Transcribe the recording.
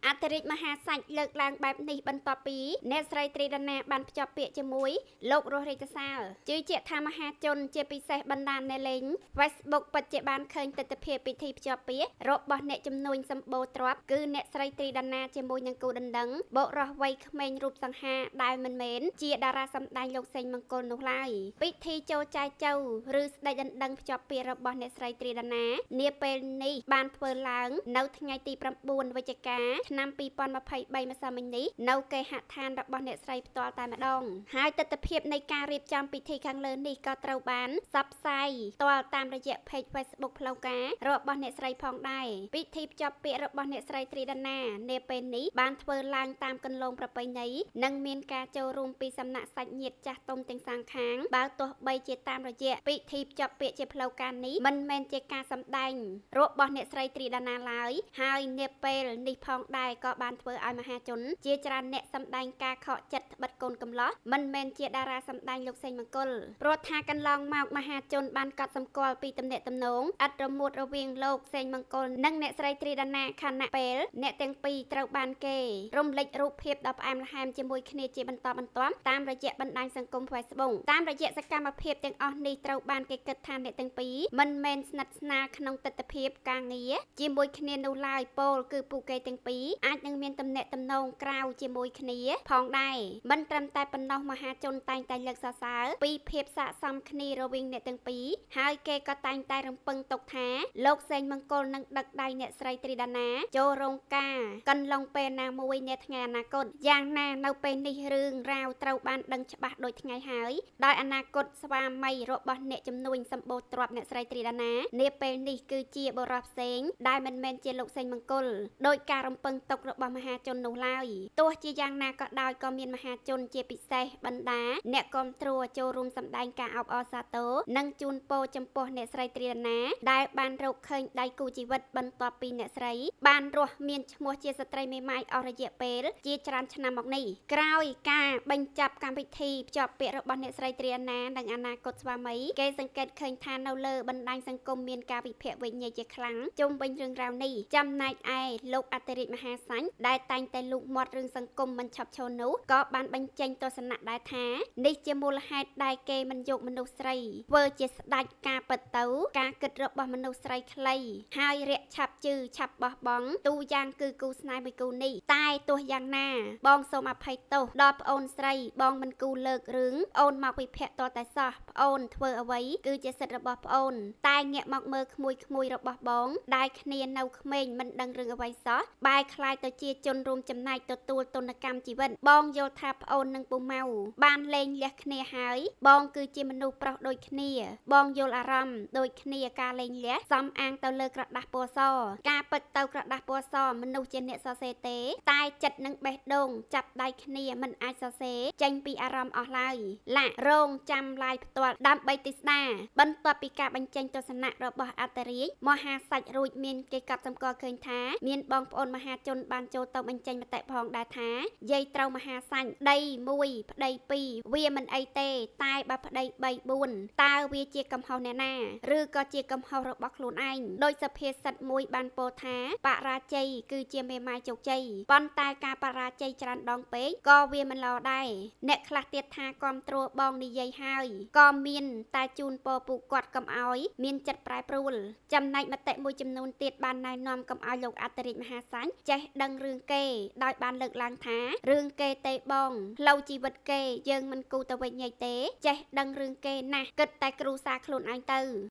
អតិរិទ្ធមហាសាច់លើកឡើងបែបនេះបន្ទាប់ពីអ្នកស្រីត្រីដាណាបានភ្ជាប់ពាក្យជាមួយលោករស់រាជសាលជឿជាក់ថាមហាជនជាពិសេសបណ្ដាអ្នកលេង Facebook ពិតជាបានឃើញទស្សនវិជ្ជាពិធីភ្ជាប់ពាក្យរបស់អ្នកជំនួញសម្បូរទ្រព្យគឺអ្នកស្រីត្រីដាណាជាមួយនឹងគូដណ្ដឹងបុរសវ័យក្មេងរូបសង្ហាដែលមិនមែនជាតារាសម្ដែងលោកសេងមង្គលនោះឡើយពិធីចូលចែកចៅឬស្ដេចដណ្ដឹងភ្ជាប់ពាក្យរបស់អ្នកស្រីត្រីដាណានាពេលនេះបានធ្វើឡើងនៅថ្ងៃទី9 វិច្ឆិកាឆ្នាំ2023ម្សិលមិញនេះនៅគេហដ្ឋានរបស់អ្នកស្រីផ្ទាល់តែម្ដងហើយទស្សនវិជ្ជានៃការរៀបចំពិធីខាងលើនេះក៏ត្រូវបានផ្សព្វផ្សាយផ្ទាល់តាមរយៈ Page Facebook ផ្លូវការរបស់អ្នកស្រីផងដែរពិធីភ្ជាប់ពាក្យរបស់អ្នកស្រីត្រីដាណានាពេលនេះបានធ្វើឡើងតាមគន្លងប្រពៃណីនិងមានការចូលរួមពីសំណាក់សាច់ញាតិចាស់ទុំទាំងសងខាងបើទោះបីជាតាមរយៈពិធីភ្ជាប់ពាក្យជាផ្លូវការនេះមិនមែនជាការសម្ដែងរបស់អ្នកស្រីត្រីដាណាឡើយហើយនាពេលនេះផងដែរក៏បានធ្វើឲ្យមហាជនជាច្រើនអ្នកសម្ដែងការខកចិត្តត្បិតកូនកំឡោះមិនមែនជាតារាសម្ដែងលោកសេងមង្គលព្រោះថាកន្លងមកមហាជនបានកត់សម្គាល់ពីទំនាក់ទំនងឥតរមួតរវាងលោកសេងមង្គលនិងអ្នកស្រីត្រីដាណាខណៈពេលអ្នកទាំងពីរត្រូវបានគេរំលេចរូបភាពដ៏ផ្អែមល្ហែមជាមួយគ្នាជាបន្តបន្ទាប់តាមរយៈបណ្ដាញសង្គម Facebook តាមរយៈសកម្មភាពទាំងអស់នេះត្រូវបានគេគិតថាអ្នកទាំងពីរមិនមែនស្និទ្ធស្នាលក្នុងទស្សនវិជ្ជាការងារជាមួយគ្នានោះឡើយពោលគឺពួកគេទាំងពីរអាចនឹងមានទំនាក់ទំនងក្រៅជាមួយគ្នាផងដែរមិនត្រឹមតែប៉ុណ្ណោះមហាជនតែងតែលើកសរសើរពីភាពស័ក្តិសមគ្នារវាងអ្នកទាំងពីរហើយគេក៏តែងតែរំពឹងទុកថាលោកសេងមង្គលនឹងដឹកដៃអ្នកស្រីត្រីដាណាចូលរោងការកន្លងពេលណាមួយនាថ្ងៃអនាគតយ៉ាងណានៅពេលនេះរឿងរ៉ាវត្រូវបានដឹងច្បាស់ដូចថ្ងៃហើយដោយអនាគតស្វាមីរបស់អ្នកជំនួញសម្បូរទ្រព្យអ្នកស្រីត្រីដាណានាពេលនេះគឺជាបរិបផ្សេងដែលមិនមែនជាលោកសេងមង្គលដោយការរំពឹងទុករបស់មហាជននោះឡើយទោះជាយ៉ាងណាក៏ដោយក៏មានមហាជនជាពិសេសបណ្ដាអ្នកគាំទ្រចូលរួមសម្ដែងការអបអរសាទរនិងជូនពរចំពោះអ្នកស្រីត្រីដាណាដែលបានរកឃើញដៃគូជីវិតបន្ទាប់ពីអ្នកស្រីបានរស់មានឈ្មោះជាស្ត្រីមេម៉ាយអស់រយៈពេលជាច្រើនឆ្នាំមកនេះក្រោយការបញ្ចប់កម្មវិធីភ្ជាប់ពាក្យរបស់អ្នកស្រីត្រីដាណានិងអនាគតស្វាមីគេសង្កេតឃើញថានៅលើបណ្ដាញសង្គមមានការវិភាគវិញ្ញជាខ្លាំងជុំវិញរឿងរ៉ាវនេះចំណែកឯលោកអតិរិទ្ធមហាសាញ់ដែលតែងតែលូកមាត់រឿងសង្គមមិនឆាប់ឈរនោះក៏បានបញ្ចេញទស្សនៈដែរថានេះជាមូលហេតុដែលគេមិនយកមនុស្សស្រីធ្វើជាស្ដេចការពិតទៅការគិតរបស់មនុស្សស្រីខ្លីហើយរាក់ឆាប់ជឿឆាប់បោះបង់ទូយ៉ាងគឺគូស្នេហ៍មួយគូនេះតែទោះយ៉ាងណាបងសូមអភ័យទោសដល់ប្អូនស្រីបងមិនគូលើករឿងអូនមកវិភាគតតែសោះប្អូនធ្វើអ្វីគឺជាសិទ្ធិរបស់ប្អូនតែងាកមកមើលក្មួយរបស់បងដែលគ្នានៅក្មេងមិនដឹងរឿងអ្វីសោះបែរខ្លាយទៅជាជនរួមចំណែកទទួលទណ្ឌកម្មជីវិតបងយល់ថាប្អូននិងពូម៉ៅបានលេងលះគ្នាហើយបងគឺជាមនុស្សប្រុសដូចគ្នាបងយល់អារម្មណ៍ដូចគ្នាការលេងលះសំអាងទៅលើក្រដាស់ពណ៌សការពិតទៅក្រដាស់ពណ៌សមនុស្សជាអ្នកសរសេរទេតែចិត្តនឹងបេះដូងចាប់ដៃគ្នាមិនអាចសរសេរចេញពីអារម្មណ៍អស់ឡើយឡាក់រងចាំឡាយផ្ទាល់ដើម្បីទស្សនាបន្ទាប់ពីការបញ្ចេញទស្សនៈរបស់អតិរិទ្ធមហាសាច់រួចមានគេកត់សម្គាល់ឃើញថាមានបងប្អូនមហាជនបានចូលទៅបញ្ចេញមតិផងដែរថាយាយត្រូវមហាសាច់ដី1ប្តី2វាមិនអីទេតែបើប្តី3 4តើវាជាកំហុសអ្នកណាឬក៏ជាកំហុសរបស់ខ្លួនឯងដោយសុភាសិតមួយបានពោលថាបរាជ័យគឺជាមេម៉ាយជោគជ័យប៉ុន្តែការបរាជ័យច្រើនដងពេកក៏វាមិនល្អដែរអ្នកខ្លះទៀតថាគាំទ្របងនិយាយហើយក៏មានតែជូនពរពួកគាត់កុំឲ្យមានចិត្តប្រែប្រួលចំណែកមតិមួយចំនួនទៀតបានណែនាំកុំឲ្យលោកអតិរិទ្ធមហាសាញ់ចេះដឹងរឿងគេដោយបានលើកឡើងថារឿងគេទេបងផ្លូវជីវិតគេយើងមិនគូទៅវិញញ៉ៃទេចេះដឹងរឿងគេណាស់គិតតែគ្រូសាខ្លួនឯងទៅ